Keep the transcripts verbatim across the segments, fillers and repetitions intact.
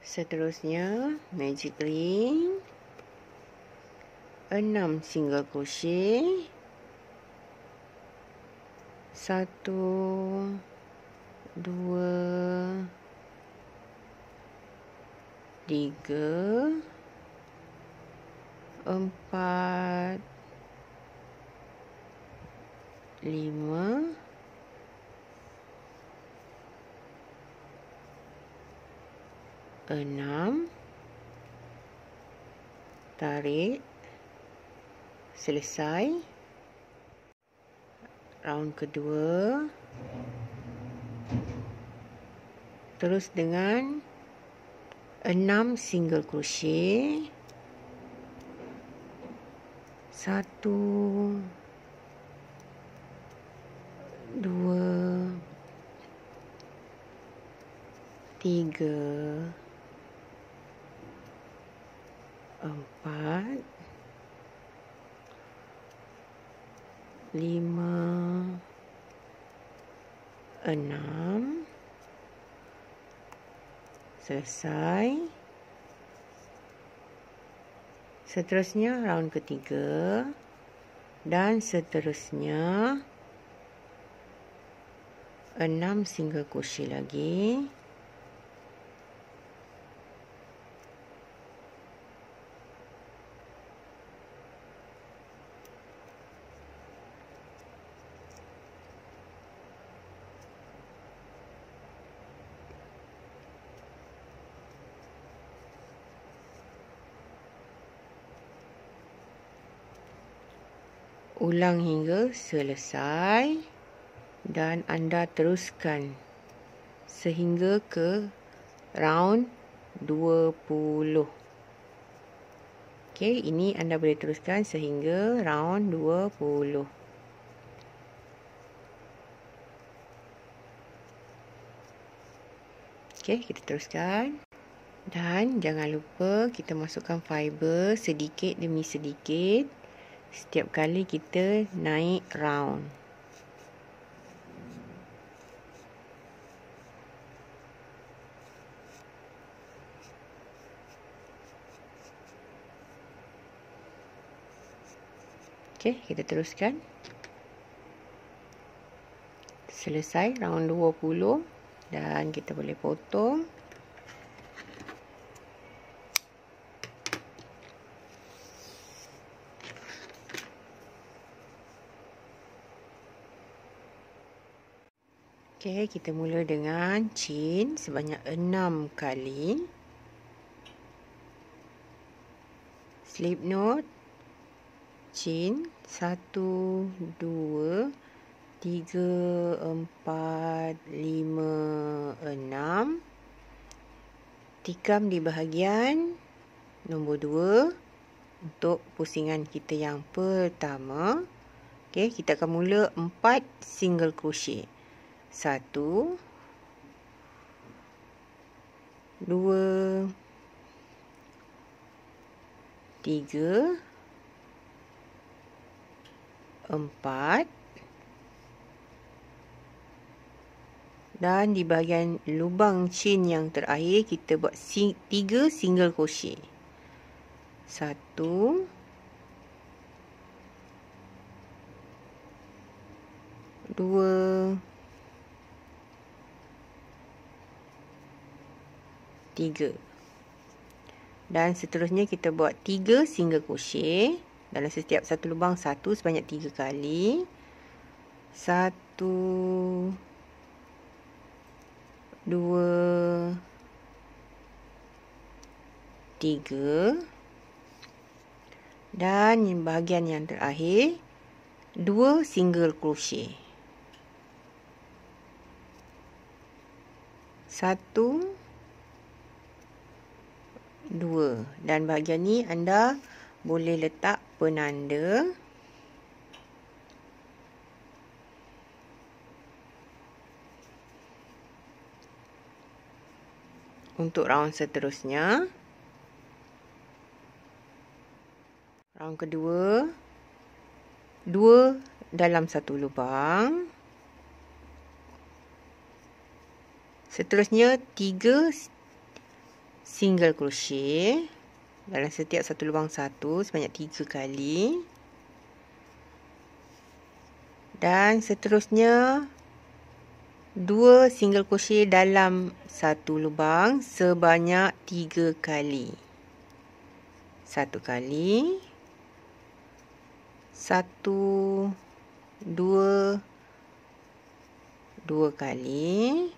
Seterusnya, magic ring, enam single crochet, satu, dua, tiga, empat, lima, enam, tarik, selesai. Round kedua, terus dengan enam single crochet, satu, dua, tiga, empat, lima, enam, selesai. Seterusnya round ketiga dan seterusnya enam single crochet lagi. Ulang hingga selesai dan anda teruskan sehingga ke round dua puluh. Okey, ini anda boleh teruskan sehingga round dua puluh. Okey, kita teruskan. Dan jangan lupa kita masukkan fiber sedikit demi sedikit setiap kali kita naik round. Okey, kita teruskan. Selesai round dua puluh dan kita boleh potong. Okey, kita mula dengan chain sebanyak enam kali. Slip knot, chain satu, dua, tiga, empat, lima, enam. Tikam di bahagian nombor dua untuk pusingan kita yang pertama. Okey, kita akan mula empat single crochet. Satu, dua, tiga, empat, dan di bahagian lubang chain yang terakhir kita buat tiga single crochet. Satu, dua, tiga. Dan seterusnya kita buat tiga single crochet dalam setiap satu lubang satu sebanyak tiga kali. Satu, dua, tiga. Dan bahagian yang terakhir dua single crochet. Satu, dua. Dan bahagian ni anda boleh letak penanda. Untuk round seterusnya. Round kedua. Dua dalam satu lubang. Seterusnya tiga single crochet dalam setiap satu lubang satu sebanyak tiga kali. Dan seterusnya dua single crochet dalam satu lubang sebanyak tiga kali. Satu kali, satu, dua, dua kali,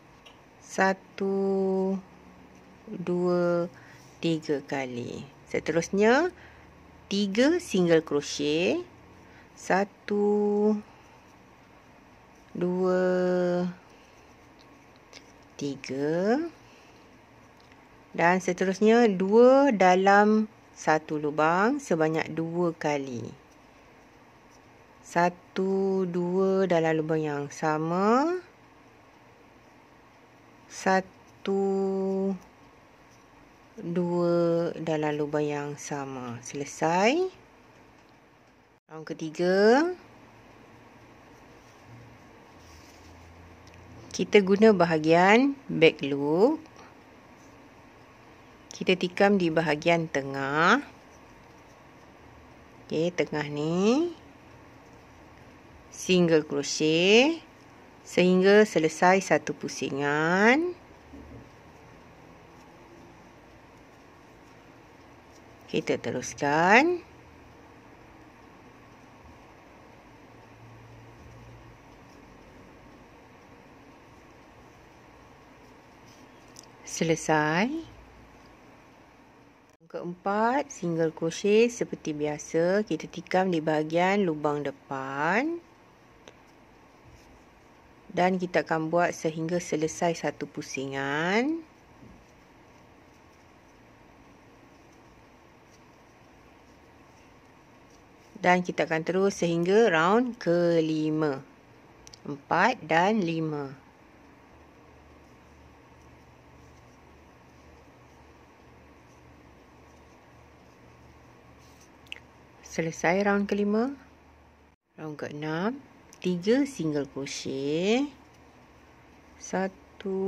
satu, dua, tiga kali. Seterusnya tiga single crochet, satu, dua, tiga, dan seterusnya dua dalam satu lubang sebanyak dua kali. Satu, dua dalam lubang yang sama. Satu, dua dalam lubang yang sama. Selesai. Round ketiga. Kita guna bahagian back loop. Kita tikam di bahagian tengah. Okey, tengah ni. Single crochet sehingga selesai satu pusingan. Kita teruskan. Selesai. Keempat, single crochet seperti biasa, kita tikam di bahagian lubang depan. Dan kita akan buat sehingga selesai satu pusingan. Dan kita akan terus sehingga round kelima. Empat dan lima. Selesai round kelima. Round keenam. Tiga single crochet. Satu.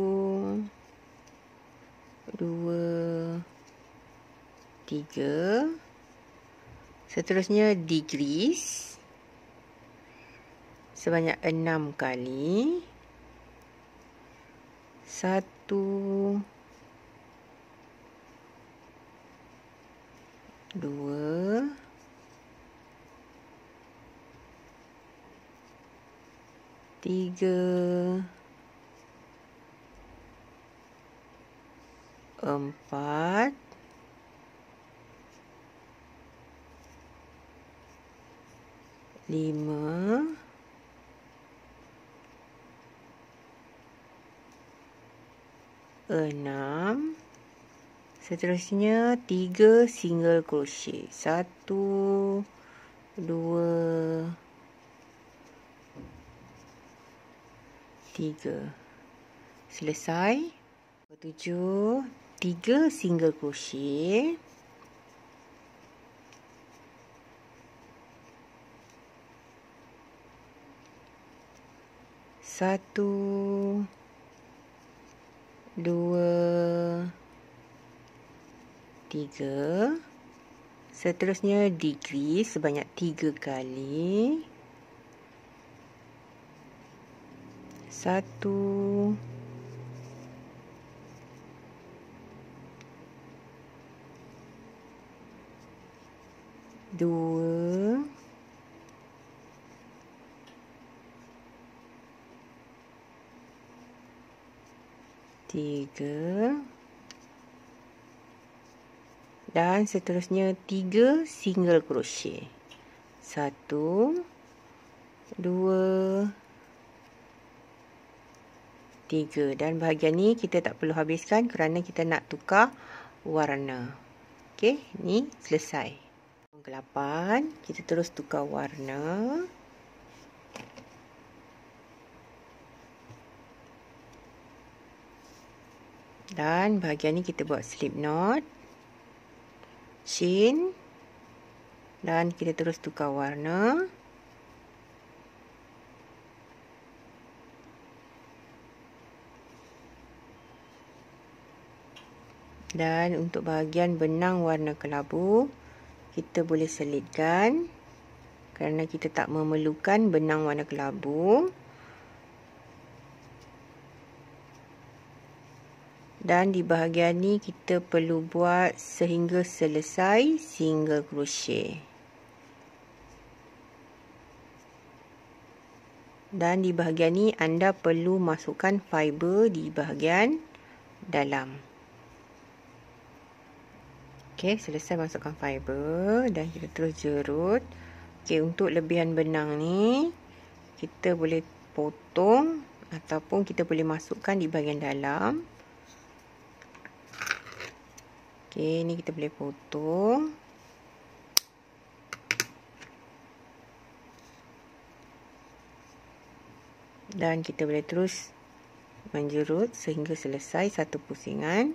Dua. Tiga. Seterusnya decrease. Sebanyak enam kali. Satu. Dua. Tiga, empat, lima, enam, seterusnya tiga single crochet. Satu, dua, tiga. Selesai. Ketujuh, tiga single crochet. Satu, dua, tiga. Seterusnya decrease sebanyak tiga kali. Satu, dua, tiga, dan seterusnya tiga single crochet. Satu, dua, tiga. Dan bahagian ni kita tak perlu habiskan kerana kita nak tukar warna. Okey, ni selesai. Yang kelapan, kita terus tukar warna. Dan bahagian ni kita buat slip knot, chain, dan kita terus tukar warna. Dan untuk bahagian benang warna kelabu, kita boleh selitkan kerana kita tak memerlukan benang warna kelabu. Dan di bahagian ni kita perlu buat sehingga selesai single crochet. Dan di bahagian ni anda perlu masukkan fiber di bahagian dalam. Okey, selesai masukkan fiber dan kita terus jerut. Okey, untuk lebihan benang ni kita boleh potong ataupun kita boleh masukkan di bahagian dalam. Okey, ni kita boleh potong. Dan kita boleh terus menjerut sehingga selesai satu pusingan.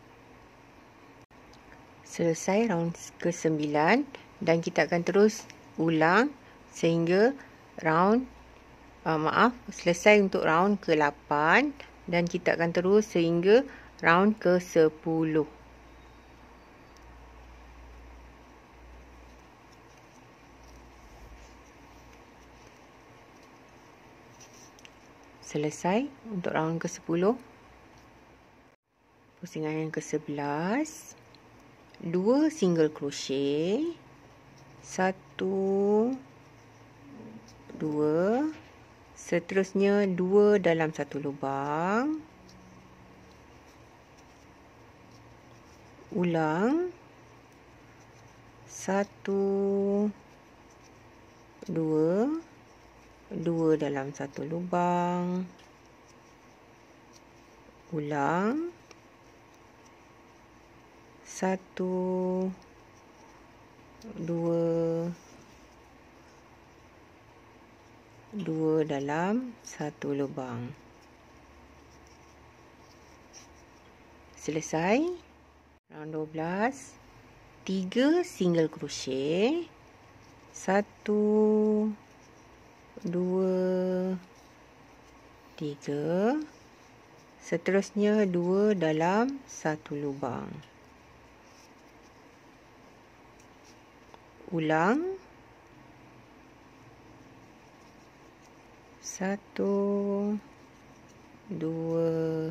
Selesai round ke sembilan dan kita akan terus ulang sehingga round uh, maaf selesai untuk round ke lapan dan kita akan terus sehingga round ke sepuluh. Selesai untuk round ke sepuluh. Pusingan yang ke sebelas. Dua single crochet. Satu. Dua. Seterusnya dua dalam satu lubang. Ulang. Satu. Dua. Dua dalam satu lubang. Ulang. Satu. Dua. Dua dalam satu lubang. Selesai. Round dua belas. Tiga single crochet. Satu. Dua, tiga, seterusnya dua dalam satu lubang. Ulang. Satu, dua,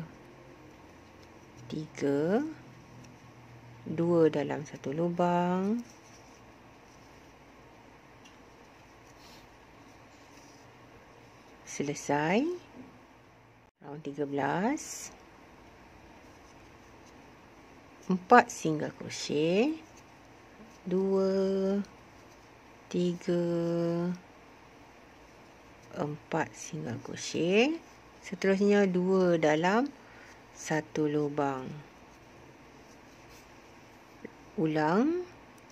tiga, dua dalam satu lubang. Selesai. Round tiga belas. Empat single crochet. Dua. Tiga. Empat single crochet. Seterusnya dua dalam satu lubang. Ulang.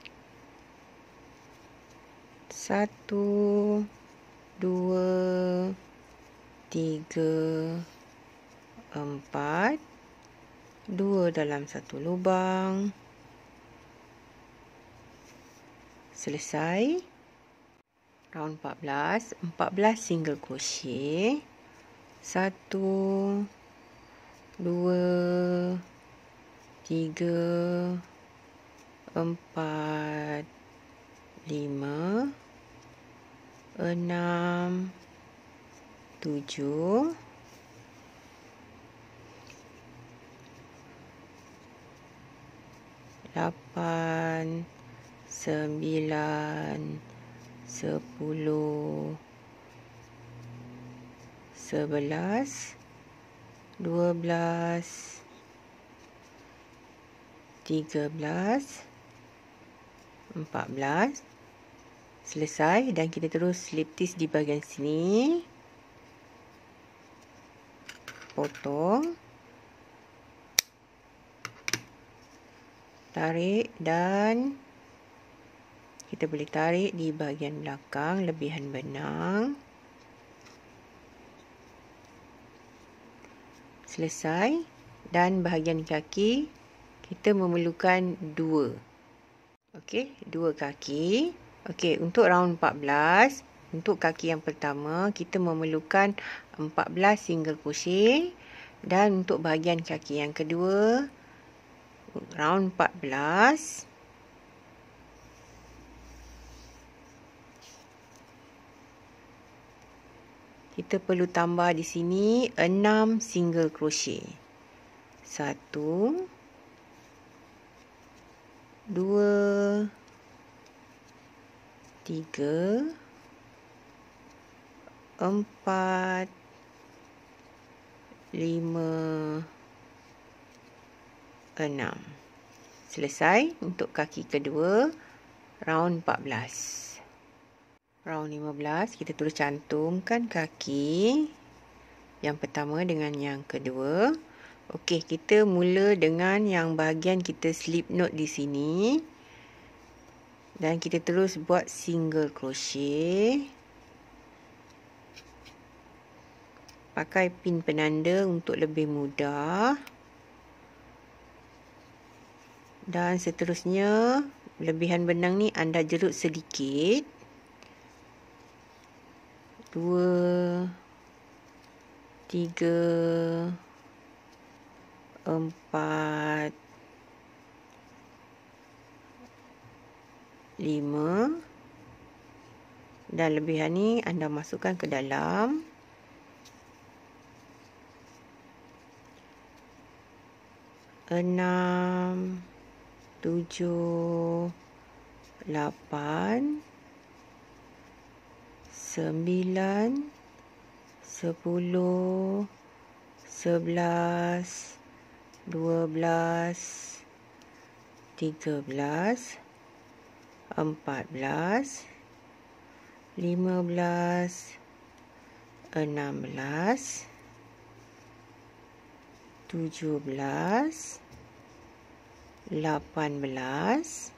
Satu. Dua. Tiga, empat, dua dalam satu lubang. Selesai. Round empat belas, empat belas single crochet. Satu, dua, tiga, empat, lima, enam, tujuh, lapan, sembilan, sepuluh, sebelas, dua belas, tiga belas, empat belas. Selesai dan kita terus slip stitch di bahagian sini. Potong, tarik dan kita boleh tarik di bahagian belakang lebihan benang. Selesai dan bahagian kaki kita memerlukan dua. Okey, dua kaki. Okey, untuk round empat belas, untuk kaki yang pertama kita memerlukan empat belas single crochet dan untuk bahagian kaki yang kedua round empat belas. Kita perlu tambah di sini enam single crochet. Satu, dua, tiga, empat, lima, enam. Selesai untuk kaki kedua, round empat belas. Round lima belas, kita terus cantumkan kaki yang pertama dengan yang kedua. Okey, kita mula dengan yang bahagian kita slip knot di sini. Dan kita terus buat single crochet. Pakai pin penanda untuk lebih mudah. Dan seterusnya, lebihan benang ni anda jerut sedikit. Dua, tiga, empat, lima. Dan lebihan ni anda masukkan ke dalam. Enam, tujuh, lapan, sembilan, sepuluh, sebelas, dua belas, tiga belas, empat belas, lima belas, enam belas, tujuh belas, lapan belas.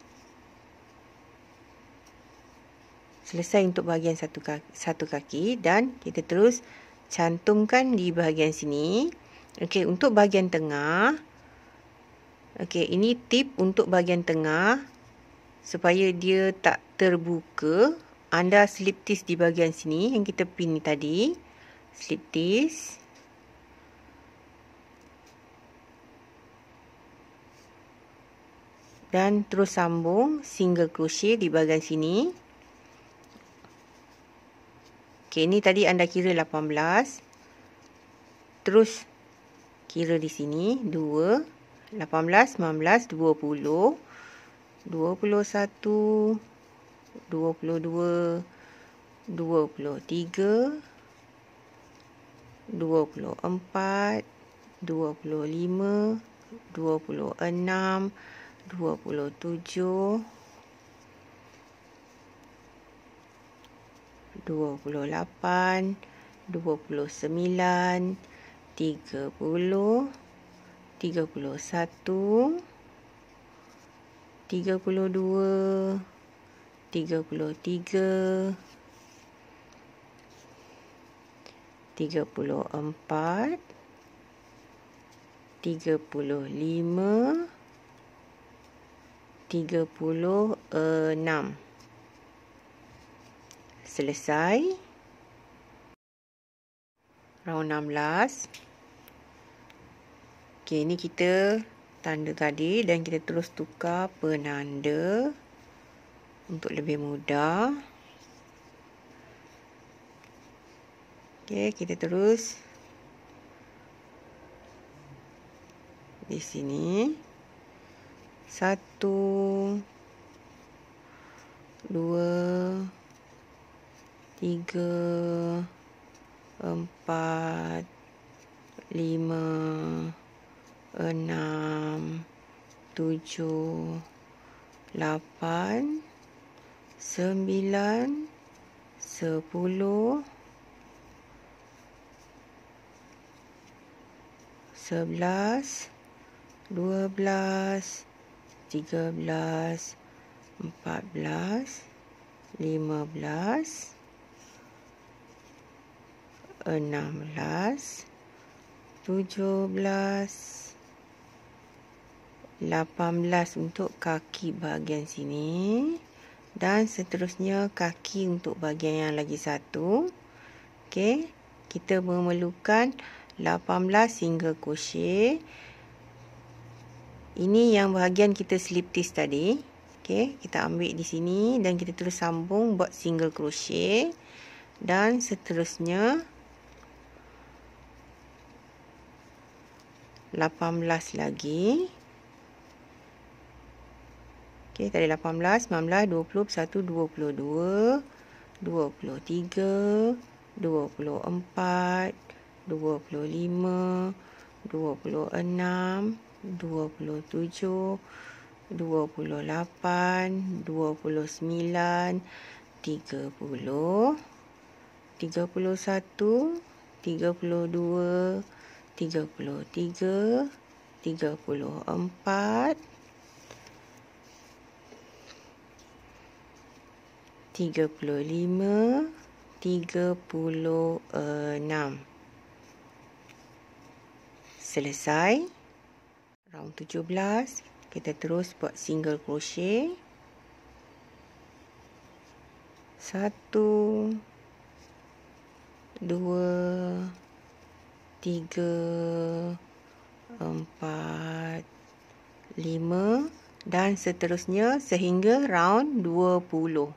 Selesai untuk bahagian satu kaki, satu kaki dan kita terus cantumkan di bahagian sini. Okey, untuk bahagian tengah. Okey, ini tip untuk bahagian tengah supaya dia tak terbuka. Anda slip tease di bahagian sini yang kita pin ni tadi. Slip tease. Dan terus sambung single crochet di bahagian sini. Okey, ini tadi anda kira lapan belas. Terus kira di sini dua, lapan belas, sembilan belas, dua puluh, dua puluh satu, dua puluh dua, dua puluh tiga, dua puluh empat, dua puluh lima, dua puluh enam, dua puluh tujuh, dua puluh lapan, dua puluh sembilan, tiga puluh, tiga puluh satu, tiga puluh dua, tiga puluh tiga, tiga puluh empat, tiga puluh lima, tiga puluh enam. Selesai. Round enam belas. Okey, ini kita tanda tadi dan kita terus tukar penanda untuk lebih mudah. Okey, kita terus di sini. Satu, dua, tiga, empat, lima, enam, tujuh, lapan, sembilan, sepuluh, sebelas, dua belas, tiga belas, empat belas, lima belas, enam belas, tujuh belas, lapan belas untuk kaki bahagian sini dan seterusnya kaki untuk bahagian yang lagi satu. Okey, kita memerlukan lapan belas single crochet Ini yang bahagian kita slip stitch tadi. Okey, kita ambil di sini dan kita terus sambung buat single crochet dan seterusnya lapan belas lagi. Okey, tadi lapan belas, sembilan belas, dua puluh, satu, dua puluh dua, dua puluh tiga, dua puluh empat, dua puluh lima, dua puluh enam, dua puluh tujuh, dua puluh lapan, dua puluh sembilan, tiga puluh, tiga puluh satu, tiga puluh dua, tiga puluh tiga, tiga puluh empat, tiga puluh lima, tiga puluh enam. Selesai. Round tujuh belas. Kita terus buat single crochet. Satu, dua, tiga, empat, lima dan seterusnya sehingga round dua puluh.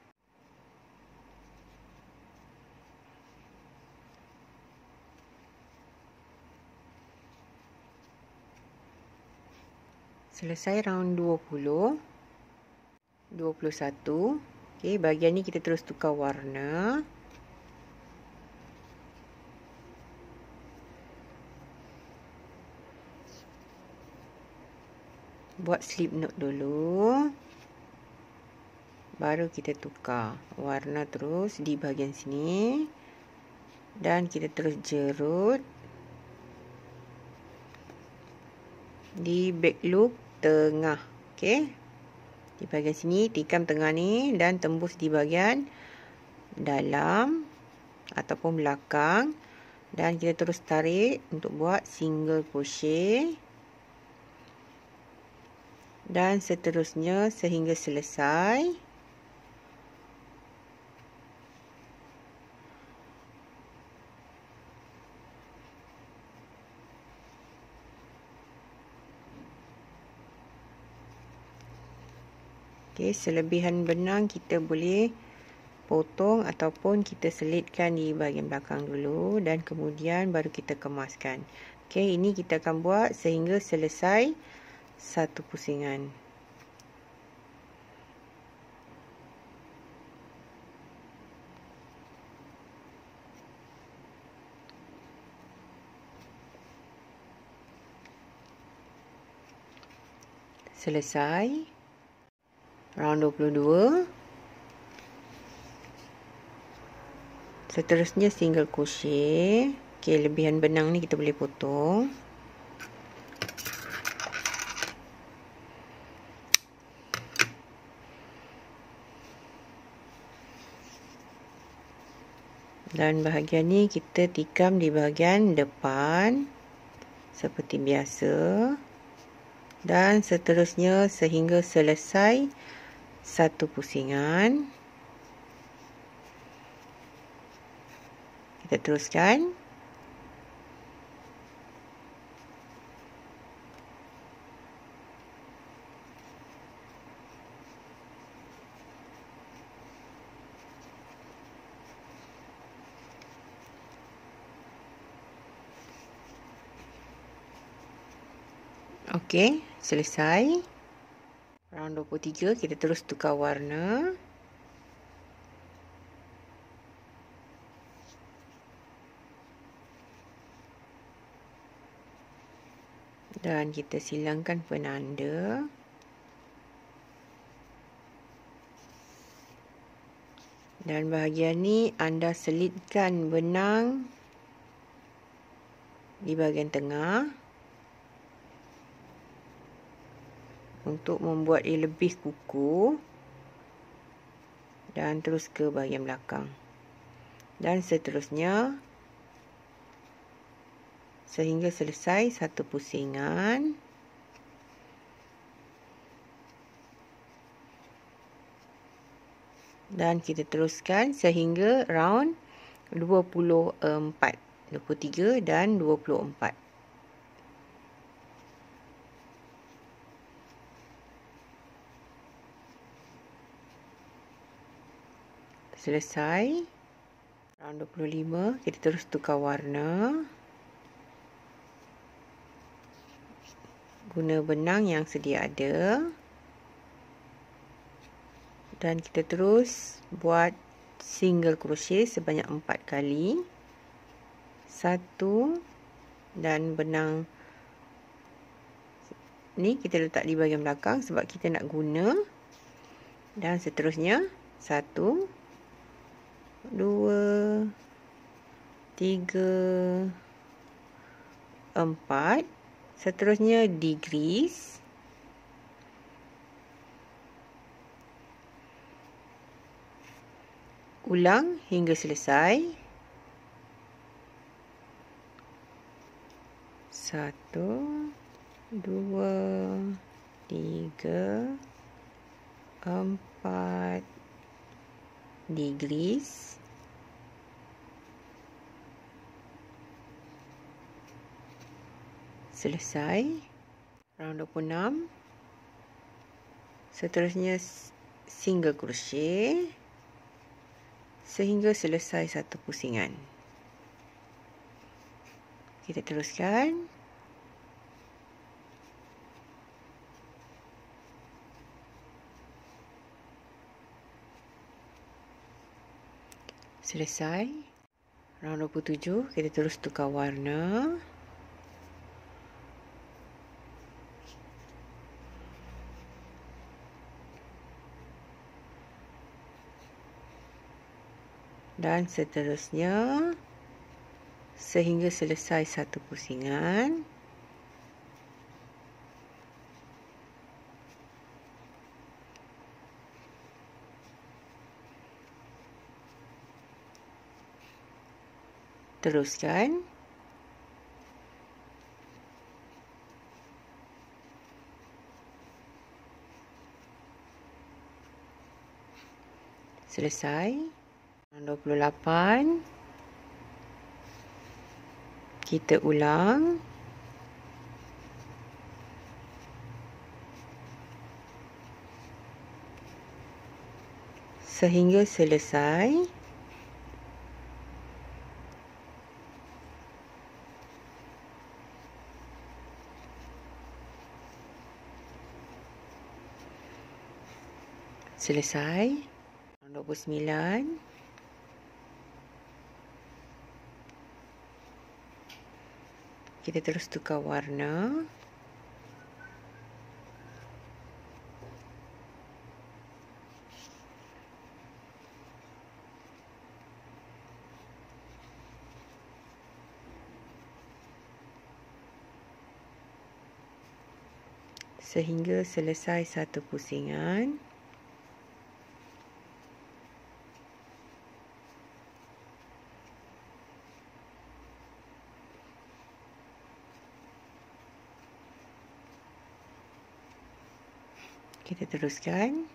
Selesai round dua puluh. dua puluh satu. Okey, bahagian ni kita terus tukar warna. Buat slip knot dulu. Baru kita tukar warna terus di bahagian sini. Dan kita terus jerut di back loop tengah. Okey. Di bahagian sini tikam tengah ni dan tembus di bahagian dalam ataupun belakang dan kita terus tarik untuk buat single crochet dan seterusnya sehingga selesai. Okey, selebihan benang kita boleh potong ataupun kita selitkan di bahagian belakang dulu dan kemudian baru kita kemaskan. Okey, ini kita akan buat sehingga selesai satu pusingan. Selesai. Round dua puluh dua. Seterusnya single crochet. Okey, lebihan benang ni kita boleh potong. Dan bahagian ni kita tikam di bahagian depan seperti biasa. Dan seterusnya sehingga selesai satu pusingan. Kita teruskan. Okey, selesai. Round dua puluh tiga kita terus tukar warna. Dan kita silangkan penanda. Dan bahagian ni anda selitkan benang di bahagian tengah untuk membuat ia lebih kukuh dan terus ke bahagian belakang dan seterusnya sehingga selesai satu pusingan. Dan kita teruskan sehingga round dua puluh empat, dua puluh tiga dan dua puluh empat. Selesai. Round dua puluh lima, kita terus tukar warna. Guna benang yang sedia ada. Dan kita terus buat single crochet sebanyak empat kali. Satu. Dan benang ni kita letak di bahagian belakang sebab kita nak guna. Dan seterusnya. Satu. Dua. Tiga. Empat. Seterusnya decrease. Ulang hingga selesai. Satu, dua, tiga, empat, decrease. Selesai. Round dua puluh enam. Seterusnya single crochet sehingga selesai satu pusingan. Kita teruskan. Selesai. Round dua puluh tujuh, kita terus tukar warna. Dan seterusnya sehingga selesai satu pusingan. Teruskan. Selesai. dua puluh lapan. Kita ulang. Sehingga selesai. Selesai. dua puluh sembilan. Kita terus tukar warna. Sehingga selesai satu pusingan. Kita teruskan.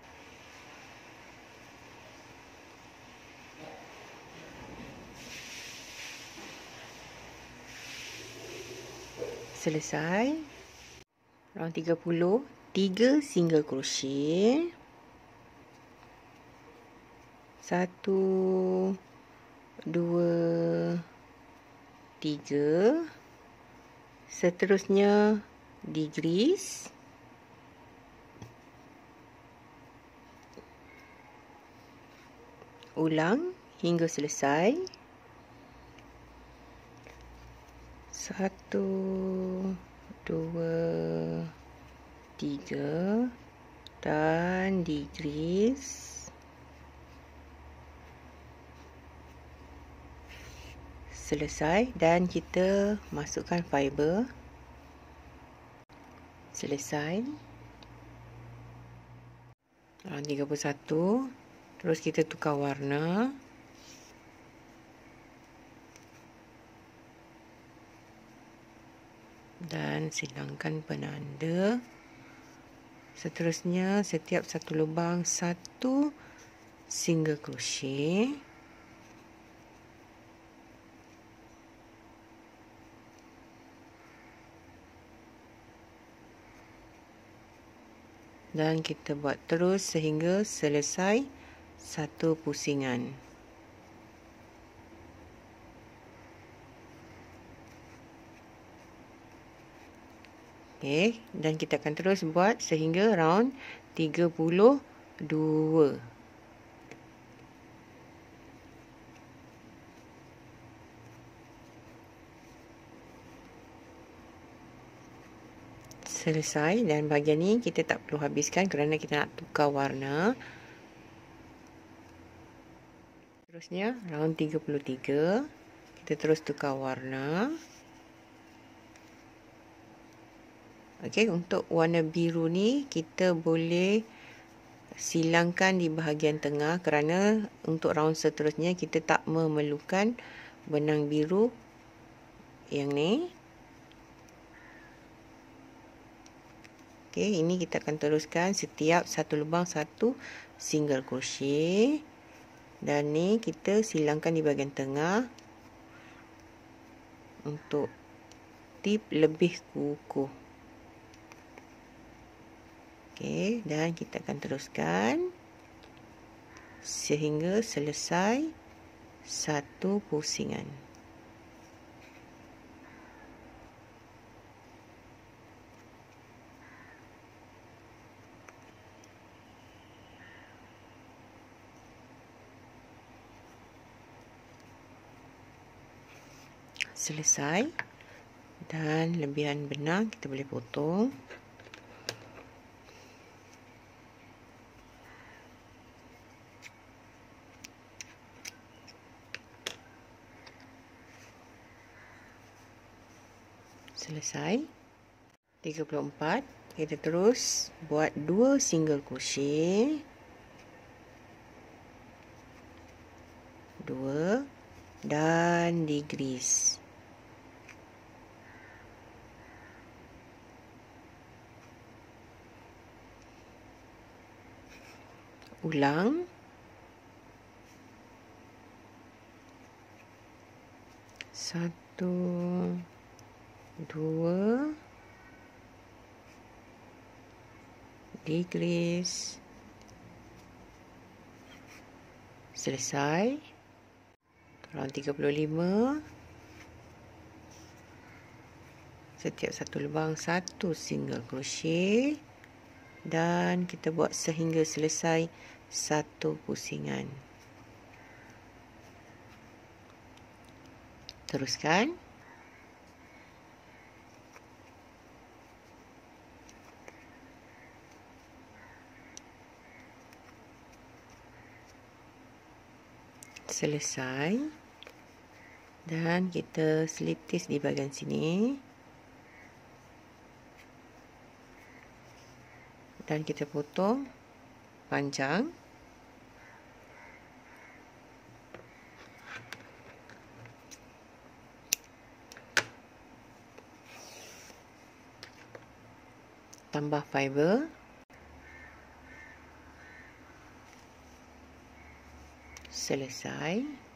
Selesai. Round tiga puluh. tiga single crochet. Satu. Dua. Tiga. Seterusnya decrease. Ulang hingga selesai. Satu, dua, tiga dan decrease. Selesai dan kita masukkan fiber. Selesai. tiga puluh satu. Terus kita tukar warna. Dan silangkan penanda. Seterusnya setiap satu lubang satu single crochet. Dan kita buat terus sehingga selesai satu pusingan. Okey, dan kita akan terus buat sehingga round tiga puluh dua. Selesai, dan bahagian ni kita tak perlu habiskan kerana kita nak tukar warna. Terusnya round tiga puluh tiga, kita terus tukar warna. Okey, untuk warna biru ni kita boleh silangkan di bahagian tengah kerana untuk round seterusnya kita tak memerlukan benang biru yang ni. Okey, ini kita akan teruskan setiap satu lubang satu single crochet, dan ni kita silangkan di bahagian tengah untuk tip lebih kukuh. Okey, dan kita akan teruskan sehingga selesai satu pusingan. Selesai, dan lebihan benang kita boleh potong. Selesai. tiga puluh empat, kita terus buat dua single crochet. Dua dan digrease. Ulang. Satu, dua, decrease. Selesai. Round tiga puluh lima. Setiap satu lubang satu single crochet, dan kita buat sehingga selesai satu pusingan. Teruskan. Selesai, dan kita selipis di bahagian sini, dan kita potong panjang. Tambah fiber. Selesai.